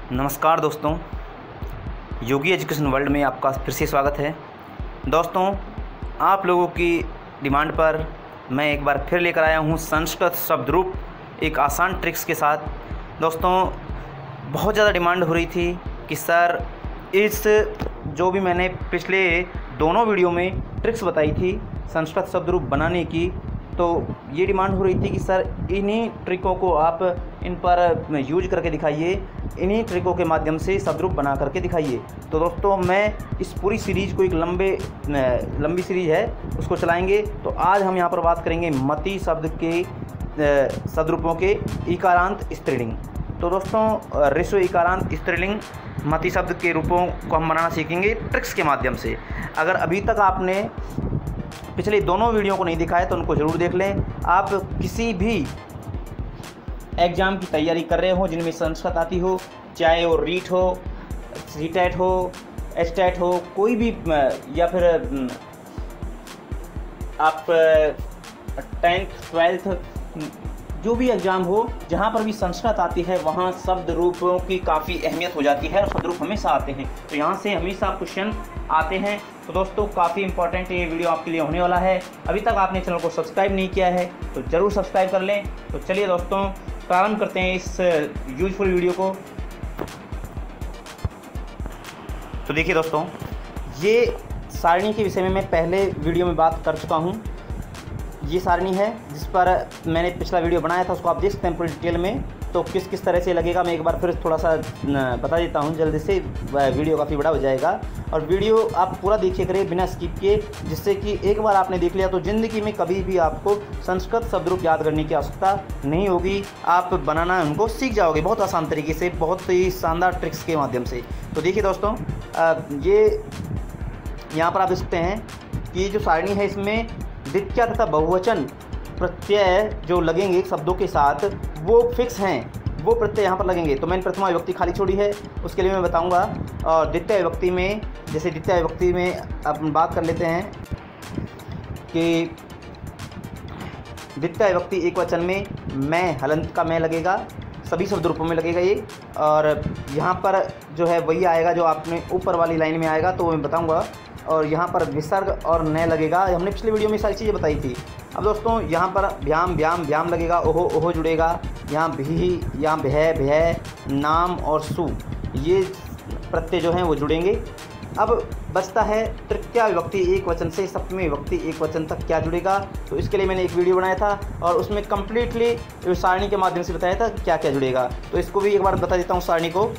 नमस्कार दोस्तों, योगी education world में आपका फिर से स्वागत है। दोस्तों, आप लोगों की डिमांड पर मैं एक बार फिर लेकर आया हूँ संस्कृत शब्द रूप एक आसान ट्रिक्स के साथ। दोस्तों, बहुत ज़्यादा डिमांड हो रही थी कि सर इस जो भी मैंने पिछले दोनों वीडियो में ट्रिक्स बताई थी संस्कृत शब्द रूप बनाने की, तो ये डिमांड हो रही थी कि सर इन्हीं ट्रिकों को आप इन पर यूज करके दिखाइए, इन्हीं ट्रिकों के माध्यम से शब्द रूप बना करके दिखाइए। तो दोस्तों, मैं इस पूरी सीरीज़ को एक लंबी सीरीज़ है उसको चलाएंगे। तो आज हम यहाँ पर बात करेंगे मति शब्द के शब्द रूपों के इकारांत स्त्रीलिंग। तो दोस्तों, ऋस्व इकारांत स्त्रीलिंग मति शब्द के रूपों को हम बनाना सीखेंगे ट्रिक्स के माध्यम से। अगर अभी तक आपने पिछले दोनों वीडियो को नहीं देखा है तो उनको ज़रूर देख लें। आप किसी भी एग्ज़ाम की तैयारी कर रहे हो जिनमें संस्कृत आती हो, चाहे वो रीट हो, सीटेट हो, एचटेट हो, कोई भी, या फिर आप 10th 12th जो भी एग्ज़ाम हो, जहाँ पर भी संस्कृत आती है वहाँ शब्द रूपों की काफ़ी अहमियत हो जाती है और शब्द रूप हमेशा आते हैं। तो यहाँ से हमेशा क्वेश्चन आते हैं। तो दोस्तों, काफ़ी इंपॉर्टेंट ये वीडियो आपके लिए होने वाला है। अभी तक आपने चैनल को सब्सक्राइब नहीं किया है तो ज़रूर सब्सक्राइब कर लें। तो चलिए दोस्तों, प्रारंभ करते हैं इस यूजफुल वीडियो को। तो देखिए दोस्तों, ये सारणी के विषय में मैं पहले वीडियो में बात कर चुका हूँ। ये सारणी है जिस पर मैंने पिछला वीडियो बनाया था, उसको आप देख सकते हैं पूरी डिटेल में। तो किस किस तरह से लगेगा मैं एक बार फिर थोड़ा सा बता देता हूँ जल्दी से, वीडियो काफ़ी बड़ा हो जाएगा। और वीडियो आप पूरा देखिए करें बिना स्किप किए, जिससे कि एक बार आपने देख लिया तो ज़िंदगी में कभी भी आपको संस्कृत शब्द रूप याद करने की आवश्यकता नहीं होगी। आप बनाना उनको सीख जाओगे बहुत आसान तरीके से, बहुत ही शानदार ट्रिक्स के माध्यम से। तो देखिए दोस्तों, ये यहाँ पर आप देख सकते हैं कि जो सारणी है इसमें द्वितीय तथा बहुवचन प्रत्यय जो लगेंगे शब्दों के साथ वो फिक्स हैं, वो प्रत्यय यहाँ पर लगेंगे। तो मैंने प्रथमा विभक्ति खाली छोड़ी है, उसके लिए मैं बताऊँगा। और द्वितीय विभक्ति में, जैसे द्वितीय विभक्ति में अपन बात कर लेते हैं कि द्वितीय विभक्ति एक वचन में मैं हलंत का मैं लगेगा, सभी शब्द रूपों में लगेगा ये। और यहाँ पर जो है वही आएगा जो आपने ऊपर वाली लाइन में आएगा, तो वो मैं बताऊँगा। और यहाँ पर विसर्ग और न लगेगा, हमने पिछले वीडियो में सारी चीज़ें बताई थी। अब दोस्तों, यहाँ पर व्याम व्याम व्याम लगेगा, ओहो ओहो जुड़ेगा, यहाँ भी, यहाँ भय भय, नाम और सु, ये प्रत्यय जो हैं वो जुड़ेंगे। अब बचता है तृतीय विभक्ति एक वचन से सप्तमी विभक्ति एक वचन तक क्या जुड़ेगा। तो इसके लिए मैंने एक वीडियो बनाया था और उसमें कम्प्लीटली सारणी के माध्यम से बताया था क्या क्या जुड़ेगा। तो इसको भी एक बार बता देता हूँ सारणी को।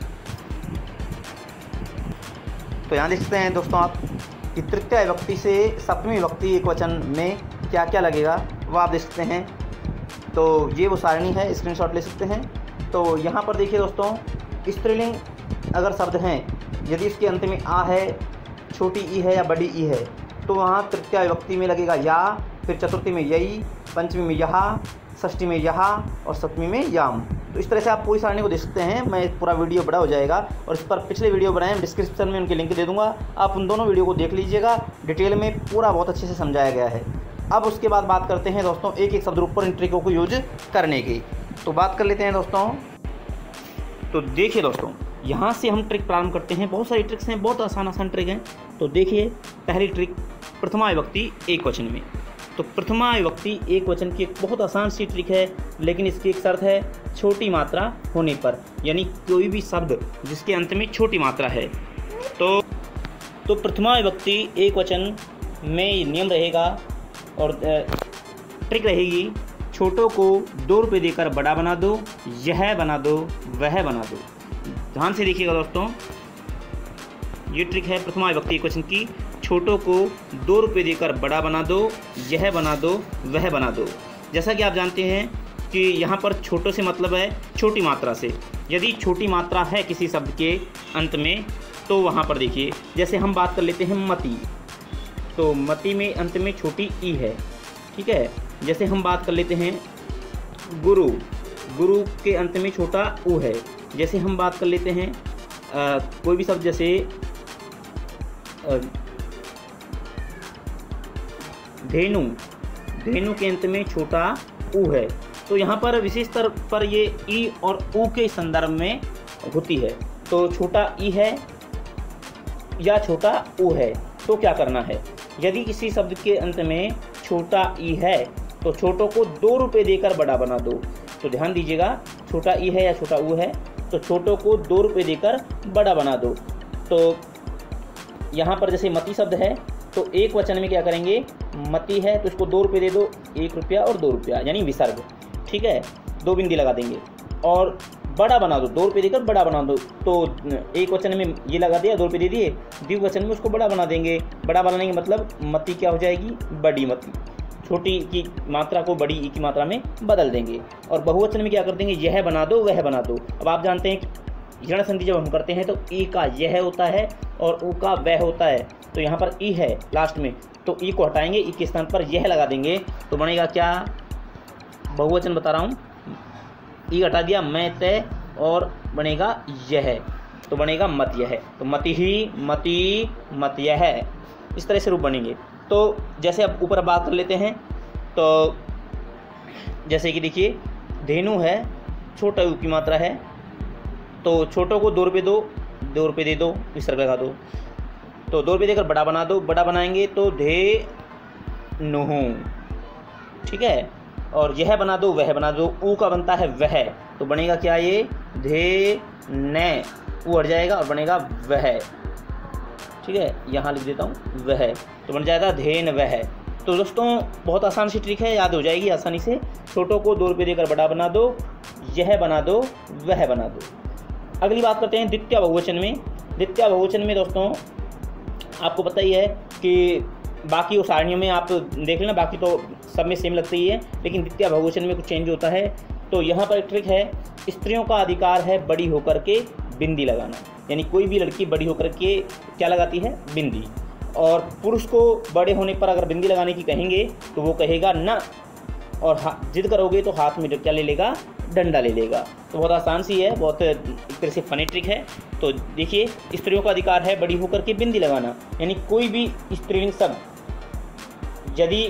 तो यहाँ देख सकते हैं दोस्तों आप कि तृतीय विभक्ति से सप्तमी विभक्ति एक वचन में क्या क्या लगेगा वो आप देख सकते हैं। तो ये वो सारणी है, स्क्रीनशॉट ले सकते हैं। तो यहाँ पर देखिए दोस्तों, स्त्रीलिंग अगर शब्द हैं, यदि इसके अंत में आ है, छोटी ई है या बड़ी ई है, तो वहाँ तृतीय विभक्ति में लगेगा या, फिर चतुर्थी में यई, पंचमी में यहाँ, षष्ठी में यहाँ और सप्तमी में याम। तो इस तरह से आप पूरी सारणी को देख सकते हैं। मैं पूरा वीडियो बड़ा हो जाएगा और इस पर पिछले वीडियो बनाए हैं, डिस्क्रिप्शन में उनके लिंक दे दूंगा, आप उन दोनों वीडियो को देख लीजिएगा। डिटेल में पूरा बहुत अच्छे से समझाया गया है। अब उसके बाद बात करते हैं दोस्तों एक एक शब्द रूप पर इन ट्रिकों को यूज करने की। तो बात कर लेते हैं दोस्तों। तो देखिए दोस्तों, यहाँ से हम ट्रिक प्रारंभ करते हैं। बहुत सारी ट्रिक्स हैं, बहुत आसान ट्रिक हैं। तो देखिए, पहली ट्रिक प्रथमा विभक्ति एक वचन में। तो प्रथमा विभक्ति एक वचन की एक बहुत आसान सी ट्रिक है, लेकिन इसकी एक शर्त है छोटी मात्रा होने पर, यानी कोई भी शब्द जिसके अंत में छोटी मात्रा है। तो प्रथमा विभक्ति एक वचन में नियम रहेगा और ट्रिक रहेगी, छोटों को 2 रुपये देकर बड़ा बना दो, यह बना दो, वह बना दो। ध्यान से देखिएगा दोस्तों, ये ट्रिक है प्रथमा विभक्ति एक वचन की। छोटों को 2 रुपये देकर बड़ा बना दो, यह बना दो, वह बना दो। जैसा कि आप जानते हैं कि यहाँ पर छोटों से मतलब है छोटी मात्रा से। यदि छोटी मात्रा है किसी शब्द के अंत में तो वहाँ पर देखिए, जैसे हम बात कर लेते हैं मति, तो मति में अंत में छोटी ई है, ठीक है। जैसे हम बात कर लेते हैं गुरु, गुरु के अंत में छोटा ऊ है। जैसे हम बात कर लेते हैं कोई भी शब्द, जैसे धेनु, धेनु के अंत में छोटा ऊ है। तो यहाँ पर विशेष तौर पर ये ई और ऊ के संदर्भ में होती है। तो छोटा ई है या छोटा ऊ है, तो क्या करना है? यदि किसी शब्द के अंत में छोटा ई है तो छोटों को 2 रुपये देकर बड़ा बना दो। तो ध्यान दीजिएगा, छोटा ई है या छोटा ऊ है तो छोटों को 2 रुपये देकर बड़ा बना दो। तो यहाँ पर जैसे मती शब्द है तो एक वचन में क्या करेंगे, मती है तो इसको 2 रुपये दे दो, 1 रुपया और 2 रुपया यानी विसर्ग, ठीक है, 2 बिंदी लगा देंगे। और बड़ा बना दो, 2 रुपये देकर बड़ा बना दो, तो एक वचन में ये लगा दिया, 2 रुपये दे दिए, द्विवचन में उसको बड़ा बना देंगे। बड़ा बनाने के मतलब मती क्या हो जाएगी, बड़ी मती, छोटी की मात्रा को बड़ी ई की मात्रा में बदल देंगे। और बहुवचन में क्या कर देंगे, यह बना दो, वह बना दो। अब आप जानते हैं कि ऋण संधि जब हम करते हैं तो ई का यह होता है और ऊ का वह होता है। तो यहाँ पर ई है लास्ट में, तो ई को हटाएंगे, ई के स्थान पर यह लगा देंगे, तो बनेगा क्या, बहुवचन बता रहा हूँ, ई हटा दिया, मैं तय, और बनेगा यह, तो बनेगा मत यह। तो मति ही, मति, मत यह, इस तरह से रूप बनेंगे। तो जैसे अब ऊपर बात कर लेते हैं, तो जैसे कि देखिए धेनु है, छोटा यू की मात्रा है, तो छोटों को 2 रुपये दो, 2 रुपये दे दो, विसर्ग लगा दो, तो 2 रुपये देकर बड़ा बना दो। बड़ा बनाएंगे तो धे नुहू, ठीक है, और यह बना दो, वह बना दो, ऊ का बनता है वह, तो बनेगा क्या, ये धे न, ऊ हट जाएगा और बनेगा वह, ठीक है, यहाँ लिख देता हूँ वह, तो बन जाएगा धेन वह। तो दोस्तों बहुत आसान सी ट्रिक है, याद हो जाएगी आसानी से। छोटों को 2 रुपये देकर बड़ा बना दो, यह बना दो, वह बना दो। अगली बात करते हैं द्वितीय बहुवचन में। द्वितीय बहुवचन में दोस्तों आपको पता ही है कि बाकी उसारणियों में आप देख लेना, बाकी तो सब में सेम लगती ही है, लेकिन द्वितीय बहुवचन में कुछ चेंज होता है। तो यहाँ पर एक ट्रिक है, स्त्रियों का अधिकार है बड़ी होकर के बिंदी लगाना, यानी कोई भी लड़की बड़ी होकर के क्या लगाती है, बिंदी। और पुरुष को बड़े होने पर अगर बिंदी लगाने की कहेंगे तो वो कहेगा ना, और जिद करोगे तो हाथ में क्या ले लेगा, डंडा ले लेगा। तो बहुत आसान सी है, बहुत एक तरह से फनी ट्रिक है। तो देखिए, स्त्रियों का अधिकार है बड़ी होकर के बिंदी लगाना, यानी कोई भी स्त्रीलिंग शब्द यदि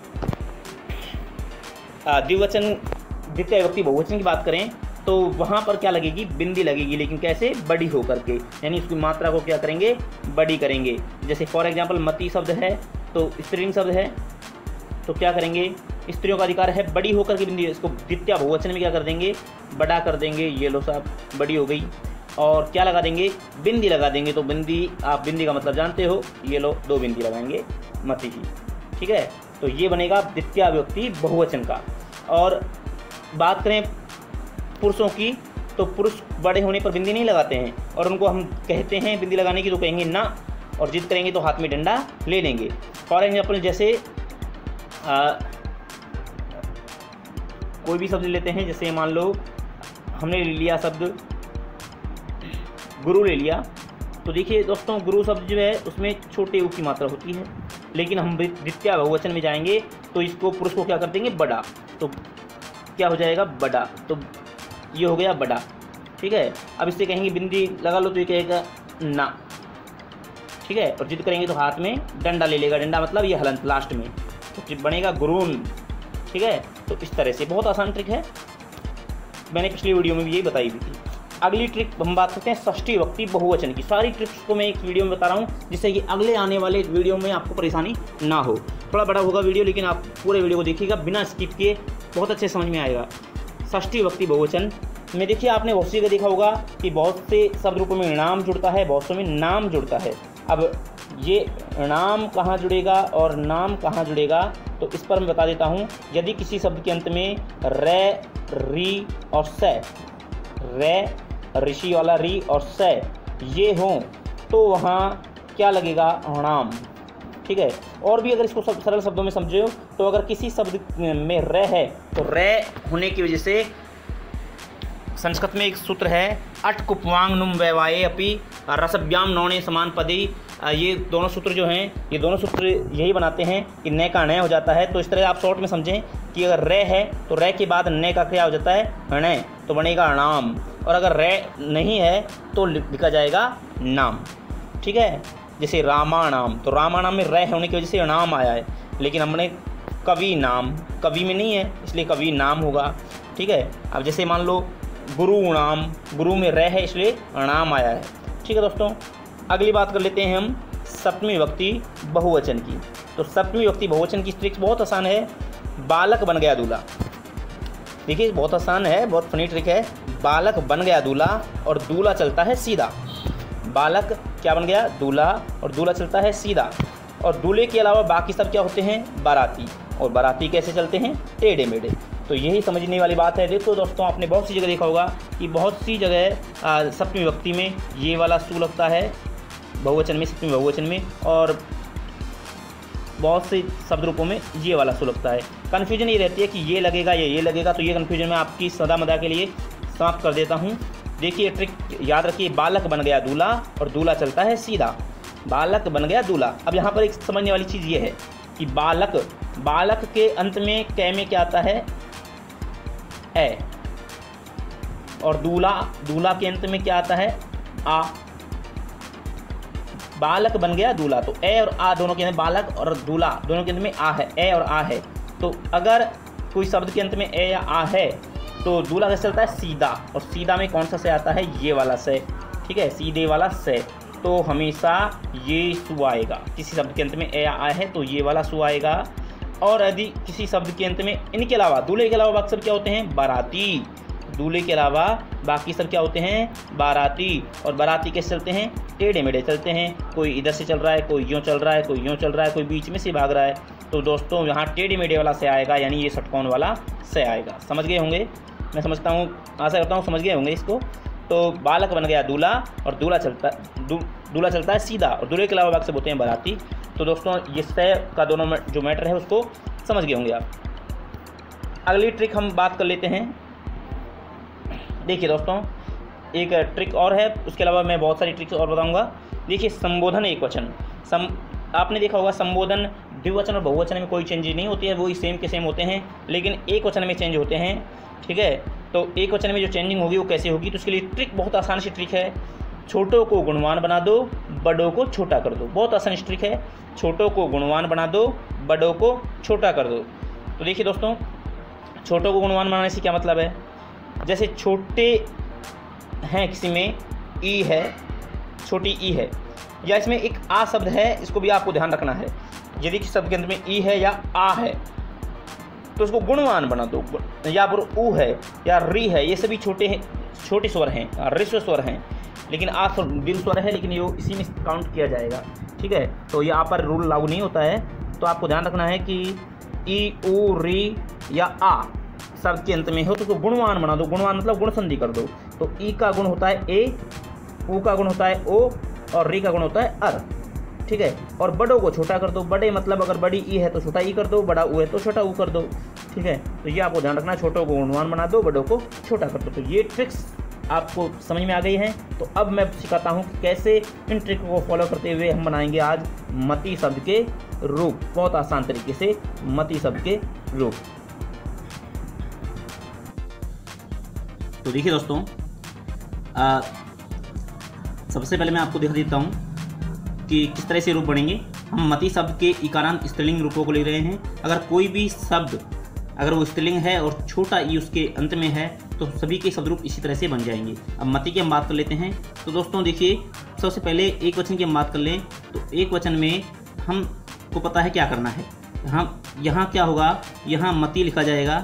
द्विवचन द्वितीय विभक्ति बहुवचन की बात करें तो वहाँ पर क्या लगेगी, बिंदी लगेगी, लेकिन कैसे, बड़ी होकर के, यानी उसकी मात्रा को क्या करेंगे, बड़ी करेंगे। जैसे फॉर एग्जांपल मती शब्द है तो स्त्रीलिंग शब्द है, तो क्या करेंगे, स्त्रियों का अधिकार है बड़ी होकर के बिंदी, इसको द्वितीय बहुवचन में क्या कर देंगे, बड़ा कर देंगे, ये लो साहब बड़ी हो गई, और क्या लगा देंगे, बिंदी लगा देंगे। तो बिंदी, आप बिंदी का मतलब जानते हो, ये लो 2 बिंदी लगाएंगे मती की, ठीक है। तो ये बनेगा द्वितीय विभक्ति बहुवचन का। और बात करें पुरुषों की, तो पुरुष बड़े होने पर बिंदी नहीं लगाते हैं, और उनको हम कहते हैं बिंदी लगाने की तो कहेंगे ना, और जिद करेंगे तो हाथ में डंडा ले लेंगे। फॉर एग्जाम्पल जैसे कोई भी शब्द लेते हैं, जैसे मान लो हमने ले लिया शब्द गुरु ले लिया, तो देखिए दोस्तों गुरु शब्द जो है उसमें छोटे ऊ की मात्रा होती है, लेकिन हम द्वितीय बहुवचन में जाएंगे तो इसको पुरुष को क्या कर देंगे, बड़ा, तो क्या हो जाएगा, बड़ा, तो ये हो गया बड़ा, ठीक है। अब इससे कहेंगे बिंदी लगा लो तो ये कहेगा ना, ठीक है, और जिद करेंगे तो हाथ में डंडा ले लेगा, डंडा मतलब ये हलंत लास्ट में, तो बनेगा गुरून, ठीक है। तो इस तरह से बहुत आसान ट्रिक है, मैंने पिछली वीडियो में भी यही बताई हुई थी। अगली ट्रिक हम बात करते हैं षष्ठी विभक्ति बहुवचन की। सारी ट्रिक्स को मैं एक वीडियो में बता रहा हूँ, जिससे कि अगले आने वाले वीडियो में आपको परेशानी ना हो। थोड़ा बड़ा होगा वीडियो, लेकिन आप पूरे वीडियो को देखिएगा बिना स्किप किए, बहुत अच्छे समझ में आएगा। षष्ठी विभक्ति बहुवचन में देखिए, आपने बहुत सी जगह देखा होगा कि बहुत से शब्द रूपों में नाम जुड़ता है, बहुत से में नाम जुड़ता है। अब ये नाम कहाँ जुड़ेगा और नाम कहाँ जुड़ेगा, तो इस पर मैं बता देता हूँ। यदि किसी शब्द के अंत में रे, री और से, रे, ऋषि वाला री और से ये हों तो वहाँ क्या लगेगा, नाम, ठीक है। और भी अगर इसको सरल शब्दों में समझो तो अगर किसी शब्द में रे है तो रे होने की वजह से संस्कृत में एक सूत्र है, अट कुपवांग नुम वैवाये अपि रसभ्याम नौने समान पदी। ये दोनों सूत्र जो हैं, ये दोनों सूत्र यही बनाते हैं कि न का न हो जाता है। तो इस तरह आप शॉर्ट में समझें कि अगर रे है तो रे के बाद न का क्या हो जाता है, न, तो बनेगा नाम, और अगर रे नहीं है तो लिखा जाएगा नाम, ठीक है। जैसे रामानाम, तो रामानाम में रे होने की वजह से नाम आया है, लेकिन हमने कवि नाम, कवि में नहीं है इसलिए कवि नाम होगा, ठीक है। अब जैसे मान लो गुरुणाम, गुरु में रह है इसलिए नाम आया है। ठीक है दोस्तों, अगली बात कर लेते हैं हम सप्तमी विभक्ति बहुवचन की। तो सप्तमी विभक्ति बहुवचन की ट्रिक बहुत आसान है। बालक बन गया दूल्हा, देखिए बहुत आसान है, बहुत फनी ट्रिक है। बालक बन गया दूल्हा और दूल्हा चलता है सीधा। बालक क्या बन गया? दूल्हा, और दूल्हा चलता है सीधा। और दूल्हे के अलावा बाकी सब क्या होते हैं? बाराती। और बाराती कैसे चलते हैं? टेढ़े मेढ़े। तो यही समझने वाली बात है। देखो दोस्तों, आपने बहुत सी जगह देखा होगा कि बहुत सी जगह सप्तमी विभक्ति में ये वाला सु लगता है, बहुवचन में, सप्तमी बहुवचन में, और बहुत से शब्द रूपों में ये वाला सु लगता है। कन्फ्यूजन ये रहती है कि ये लगेगा या ये लगेगा, तो ये कन्फ्यूजन मैं आपकी सदा मदा के लिए समाप्त कर देता हूँ। देखिए ट्रिक याद रखिए, बालक बन गया दूल्हा और दूल्हा चलता है सीधा। बालक बन गया दूल्हा। अब यहाँ पर एक समझने वाली चीज़ ये है कि बालक, बालक के अंत में कै में क्या आता है? ए। और दूल्हा, दूल्हा के अंत में क्या आता है? आ। बालक बन गया दूल्हा, तो ए और आ दोनों के अंत में, बालक और दूल्हा दोनों के अंत में आ है, ए और आ है। तो अगर कोई शब्द के अंत में ए या आ है तो दूल्हा कैसे चलता है? सीधा। और सीधा में कौन सा से आता है? ये वाला से। ठीक है, सीधे वाला से। तो हमेशा ये सु आएगा। किसी शब्द के अंत में ए या आ है तो ये वाला सु आएगा। और यदि किसी शब्द के अंत में, इनके अलावा, दूल्हे के अलावा बाकी सब क्या होते हैं? बाराती। दूल्हे के अलावा बाकी सब क्या होते हैं? बाराती। और बाराती कैसे चलते हैं? टेढ़े मेढ़े चलते हैं। कोई इधर से चल रहा है, कोई यूँ चल रहा है, कोई यूँ चल रहा है, कोई बीच में से भाग रहा है। तो दोस्तों यहाँ टेढ़े मेढ़े वाला से आएगा, यानी ये षटकोण वाला से आएगा। समझ गए होंगे, मैं समझता हूँ, आशा करता हूँ समझ गए होंगे इसको। तो बालक बन गया दूल्हा और दूल्हा चलता है सीधा, और दूल्हे के अलावा बाकी सब होते हैं बाराती। तो दोस्तों ये से का दोनों में जो मैटर है उसको समझ गए होंगे आप। अगली ट्रिक हम बात कर लेते हैं। देखिए दोस्तों, एक ट्रिक और है, उसके अलावा मैं बहुत सारी ट्रिक्स और बताऊंगा। देखिए संबोधन एक वचन, आपने देखा होगा संबोधन द्विवचन और बहुवचन में कोई चेंज नहीं होती है, वो ही सेम के सेम होते हैं, लेकिन एक वचन में चेंज होते हैं। ठीक है, तो एक वचन में जो चेंजिंग होगी वो कैसे होगी? तो उसके लिए ट्रिक बहुत आसान सी ट्रिक है। छोटों को गुणवान बना दो, बड़ों को छोटा कर दो। बहुत आसान ट्रिक है। छोटों को गुणवान बना दो, बड़ों को छोटा कर दो। तो देखिए दोस्तों, छोटों को गुणवान बनाने से क्या मतलब है? जैसे छोटे हैं, किसी में ई है, छोटी ई है, या इसमें एक आ शब्द है, इसको भी आपको ध्यान रखना है। यदि किसी शब्द के अंदर में ई है या आ है तो उसको गुणवान बना दो। या फिर ऊ है या री है, ये सभी छोटे स्वर हैं, ऋस्व स्वर हैं, लेकिन आ दीर्घ स्वर है, लेकिन ये इसी में काउंट किया जाएगा। ठीक है, तो यहाँ पर रूल लागू नहीं होता है। तो आपको ध्यान रखना है कि ई, ऊ, री या आ शब्द के अंत में हो तो उसको गुणवान बना दो। गुणवान मतलब गुण संधि कर दो। तो ई का गुण होता है ए, ऊ का गुण होता है ओ, और री का गुण होता है अर। ठीक है, और बड़ों को छोटा कर दो। बड़े मतलब अगर बड़ी ई है तो छोटा ई कर दो, बड़ा ऊ है तो छोटा ऊ कर दो। ठीक है, तो ये आपको ध्यान रखना है, छोटों को गुणवान बना दो, बड़ों को छोटा कर दो। तो ये ट्रिक्स आपको समझ में आ गई हैं। तो अब मैं सिखाता हूँ कि कैसे इन ट्रिक को फॉलो करते हुए हम बनाएंगे आज मति शब्द के रूप, बहुत आसान तरीके से मति शब्द के रूप। तो देखिए दोस्तों, सबसे पहले मैं आपको दिखा देता हूँ कि किस तरह से रूप बनेंगे। हम मति शब्द के इकारांत स्त्रीलिंग रूपों को ले रहे हैं। अगर कोई भी शब्द, अगर वो स्त्रीलिंग है और छोटा ई उसके अंत में है तो सभी के शब्द रूप इसी तरह से बन जाएंगे। अब मति की हम बात कर लेते हैं। तो दोस्तों देखिए, सबसे पहले एक वचन की हम बात कर लें तो एक वचन में हमको पता है क्या करना है। यहाँ क्या होगा? यहाँ मति लिखा जाएगा।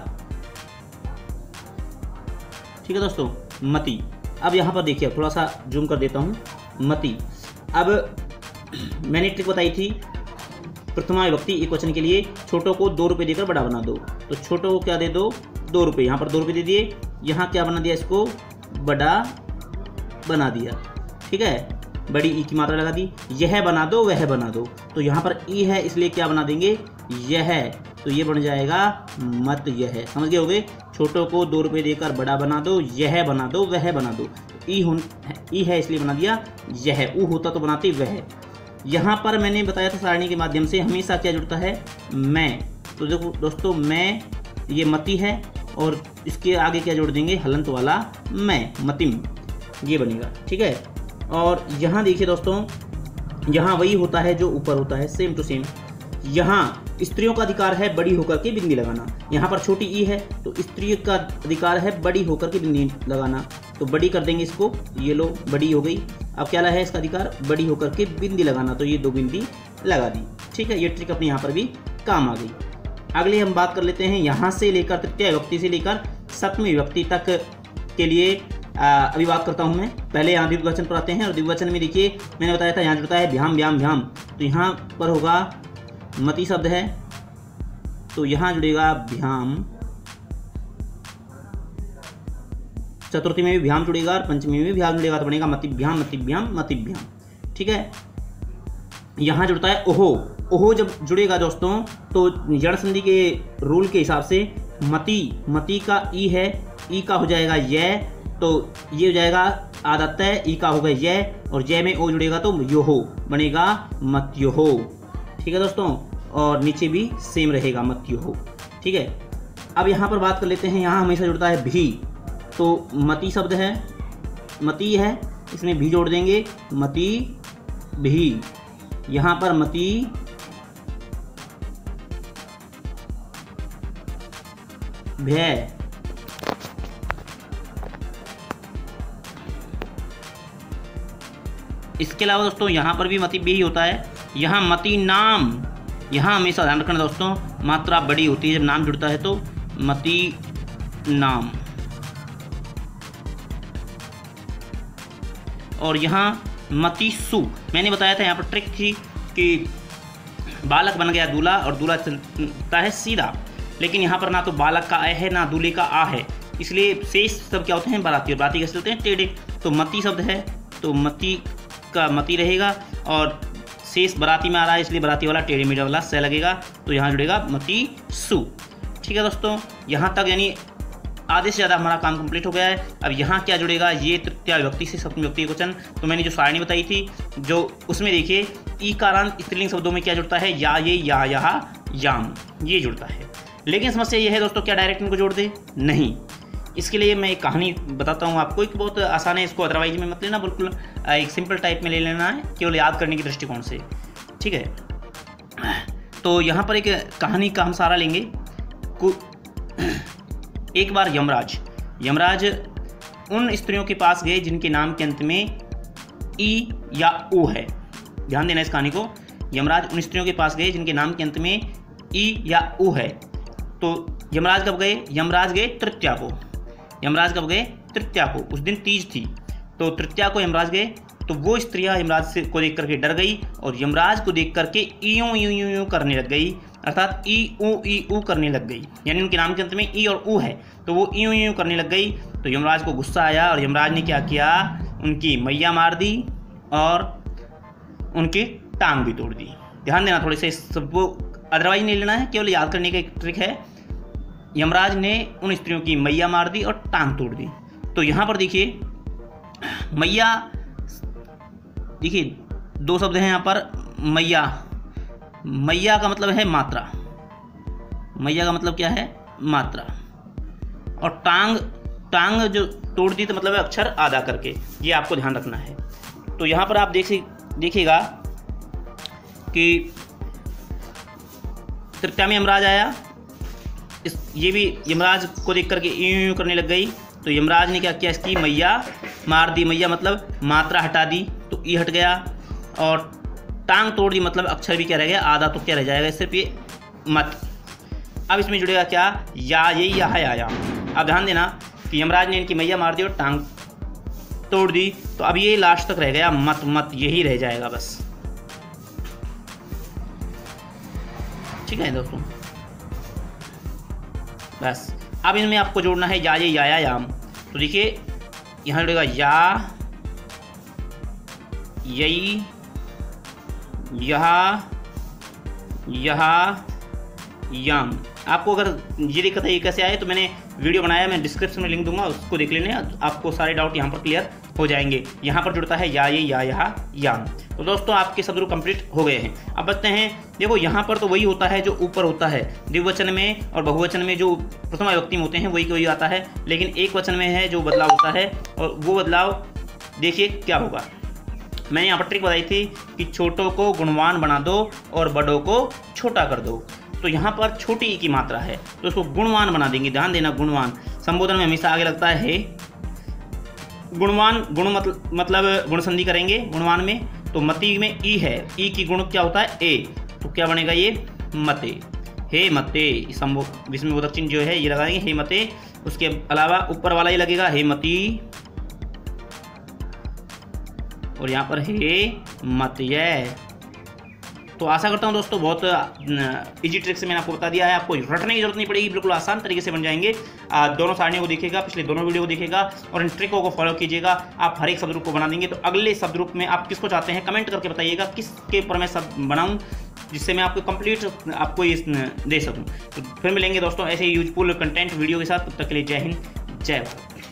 ठीक है दोस्तों, मति। अब यहाँ पर देखिए, थोड़ा सा जूम कर देता हूँ। मति। अब मैंने ट्रिक बताई थी, प्रथमा विभक्ति एक वचन के लिए छोटों को 2 रुपये देकर बड़ा बना दो। तो छोटों को क्या दे दो? 2 रुपये। यहाँ पर 2 रुपये दे दिए। यहाँ क्या बना दिया? इसको बड़ा बना दिया। ठीक है, बड़ी ई की मात्रा लगा दी। यह बना दो, वह बना दो। तो यहाँ पर ई है इसलिए क्या बना देंगे? यह। तो ये बन जाएगा मत यह। समझ गए होगे? छोटों को 2 रुपये देकर बड़ा बना दो, यह बना दो, वह बना दो। ई है इसलिए बना दिया यह। ऊ होता तो बनाते वह। यहाँ पर मैंने बताया था सारणी के माध्यम से हमेशा क्या जुड़ता है? मैं। तो देखो दोस्तों, मैं, ये मति है और इसके आगे क्या जोड़ देंगे? हलंत वाला मैं, मतिम, ये बनेगा। ठीक है, और यहाँ देखिए दोस्तों, यहाँ वही होता है जो ऊपर होता है, सेम टू सेम। यहाँ स्त्रियों का अधिकार है बड़ी होकर के बिंदी लगाना। यहाँ पर छोटी ई है तो स्त्री का अधिकार है बड़ी होकर के बिंदी लगाना, तो बड़ी कर देंगे इसको, ये लो बड़ी हो गई। अब क्या है इसका अधिकार, बड़ी होकर के बिंदी लगाना, तो ये 2 बिंदी लगा दी। ठीक है, ये ट्रिक अपने यहाँ पर भी काम आ गई। अगले हम बात कर लेते हैं यहाँ से लेकर तृतीय विभक्ति से लेकर सप्तमी विभक्ति तक के लिए अभी बात करता हूँ मैं। पहले यहाँ द्विवचन पर आते हैं, और द्विवचन में देखिए मैंने बताया था यहाँ जुड़ता है भ्याम व्याम भ्याम, तो यहाँ पर होगा मति शब्द है तो यहाँ जुड़ेगा भ्याम, चतुर्थी में भी भ्याम जुड़ेगा और पंचमी में भी भ्याम जुड़ेगा, तो बनेगा मतिभ्याम मतिभ्याम मतिभ्याम। ठीक है, यहाँ जुड़ता है ओहो। ओहो जब जुड़ेगा दोस्तों तो जड़ संधि के रूल के हिसाब से मति का ई है, ई का हो जाएगा य, तो ये हो जाएगा आदतः, ई का होगा य, और जय में ओ जुड़ेगा तो योहो, बनेगा मत्योहो। ठीक है दोस्तों, और नीचे भी सेम रहेगा मत्योहो। ठीक है, अब यहाँ पर बात कर लेते हैं, यहाँ हमेशा जुड़ता है भी, तो मति शब्द है, मति है, इसमें भी जोड़ देंगे, मति भी। यहाँ पर मति भय, इसके अलावा दोस्तों यहाँ पर भी मति भी होता है। यहाँ मति नाम, यहाँ हमेशा ध्यान रखना दोस्तों, मात्रा बड़ी होती है जब नाम जुड़ता है, तो मति नाम। और यहाँ मति सु, मैंने बताया था यहाँ पर ट्रिक थी कि बालक बन गया दूल्हा और दूल्हा चलता है सीधा, लेकिन यहाँ पर ना तो बालक का अ है ना दूल्हे का आ है, इसलिए शेष सब क्या होते हैं बाराती, और बाराती कैसे चलते हैं टेढ़े। तो मति शब्द है तो मति का मति रहेगा, और शेष बाराती में आ रहा है इसलिए बाराती वाला टेढ़े मेढ़े वाला स लगेगा, तो यहाँ जुड़ेगा मति सु। ठीक है दोस्तों, यहाँ तक यानी आधे से ज़्यादा हमारा काम कंप्लीट हो गया है। अब यहाँ क्या जुड़ेगा, ये तृतीय विभक्ति से सप्तमी विभक्ति क्वेश्चन, तो मैंने जो सारणी बताई थी जो उसमें देखिए ई कारांत स्त्रीलिंग शब्दों में क्या जुड़ता है, या ये या यहाँ याम, ये जुड़ता है। लेकिन समस्या ये है दोस्तों, क्या डायरेक्ट इनको जोड़ दे, नहीं। इसके लिए मैं एक कहानी बताता हूँ आपको, एक बहुत आसान है, इसको अदरवाइज में मत लेना, बिल्कुल एक सिंपल टाइप में ले लेना है, केवल याद करने के दृष्टिकोण से। ठीक है, तो यहाँ पर एक कहानी का हम सहारा लेंगे। एक बार यमराज उन स्त्रियों के पास गए जिनके नाम के अंत में ई या ऊ है। ध्यान देना इस कहानी को। यमराज उन स्त्रियों के पास गए जिनके नाम के अंत में ई या ऊ है। तो यमराज कब गए, यमराज गए तृतीया को। यमराज कब गए, तृतीया को, उस दिन तीज थी, तो तृतीया को यमराज गए। तो वो स्त्रियाँ यमराज से को देख करके डर गई और यमराज को देख करके ईयों यूं यूं यूं करने लग गई, अर्थात ई ऊ करने लग गई, यानी उनके नाम के अंत में ई और ऊ है तो वो यूं यूं करने लग गई। तो यमराज को गुस्सा आया और यमराज ने क्या किया, उनकी मैया मार दी और उनकी टांग भी तोड़ दी। ध्यान देना थोड़े से, सबको अदरवाइज नहीं लेना है, केवल याद करने का एक ट्रिक है। यमराज ने उन स्त्रियों की मैया मार दी और टांग तोड़ दी। तो यहाँ पर देखिए मैया, देखिए 2 शब्द हैं यहाँ पर, मैया का मतलब है मात्रा, मैया का मतलब क्या है, मात्रा, और टांग जो तोड़ दी तो मतलब है अक्षर आधा करके, ये आपको ध्यान रखना है। तो यहाँ पर आप देखिएगा कि तृतीया में यमराज आया, ये भी यमराज को देख करके यूं करने लग गई, तो यमराज ने क्या किया, इसकी मैया मार दी, मैया मतलब मात्रा हटा दी तो ई हट गया, और टांग तोड़ दी मतलब अक्षर भी क्या रह गया, आधा, तो क्या रह जाएगा सिर्फ ये मत। अब इसमें जुड़ेगा क्या, या ये या। अब ध्यान देना कि यमराज ने इनकी मैया मार दी और टांग तोड़ दी, तो अब ये लास्ट तक रह गया मत, यही रह जाएगा बस। ठीक है दोस्तों, बस। अब इनमें आपको जोड़ना है या ये या याम। तो देखिए यहाँ जुड़ेगा या, यही, यहाँ याम। आपको अगर ये दिक्कत है ये कैसे आए तो मैंने वीडियो बनाया, मैं डिस्क्रिप्शन में लिंक दूंगा, उसको देख लेने, आपको सारे डाउट यहाँ पर क्लियर हो जाएंगे। यहाँ पर जुड़ता है या ये या यहाँ याम। तो दोस्तों आपके सब रूप कंप्लीट हो गए हैं। अब बचते हैं, देखो यहाँ पर तो वही होता है जो ऊपर होता है, द्विवचन में और बहुवचन में जो प्रथमा विभक्ति में होते हैं वही आता है, लेकिन एक वचन में है जो बदलाव होता है, और वो बदलाव देखिए क्या होगा। मैंने यहाँ पर ट्रिक बताई थी कि छोटों को गुणवान बना दो और बड़ों को छोटा कर दो। तो यहाँ पर छोटी ई की मात्रा है तो उसको गुणवान बना देंगे। ध्यान देना, गुणवान। संबोधन में हमेशा आगे लगता है गुणवान। गुण मतलब गुण संधि करेंगे गुणवान में। तो मति में ई है, ई की गुण क्या होता है ए, तो क्या बनेगा ये मते। हे मते, विस्मय बोधक चिन्ह जो है ये लगाएंगे हे मते। उसके अलावा ऊपर वाला ही लगेगा हे मती, और यहाँ पर हे मतय। तो आशा करता हूँ दोस्तों बहुत इजी ट्रिक से मैंने आपको बता दिया है, आपको रटने की जरूरत नहीं पड़ेगी, बिल्कुल आसान तरीके से बन जाएंगे। दोनों सारणियों को देखिएगा, पिछले दोनों वीडियो को देखिएगा और इन ट्रिकों को फॉलो कीजिएगा, आप हर एक शब्द रूप को बना देंगे। तो अगले शब्द रूप में आप किसको चाहते हैं कमेंट करके बताइएगा, किसके ऊपर मैं शब्द बनाऊँ जिससे मैं आपको कंप्लीट आपको दे सकूँ। तो फिर मिलेंगे दोस्तों ऐसे यूजफुल कंटेंट वीडियो के साथ। तब तक के लिए जय हिंद, जय भारत।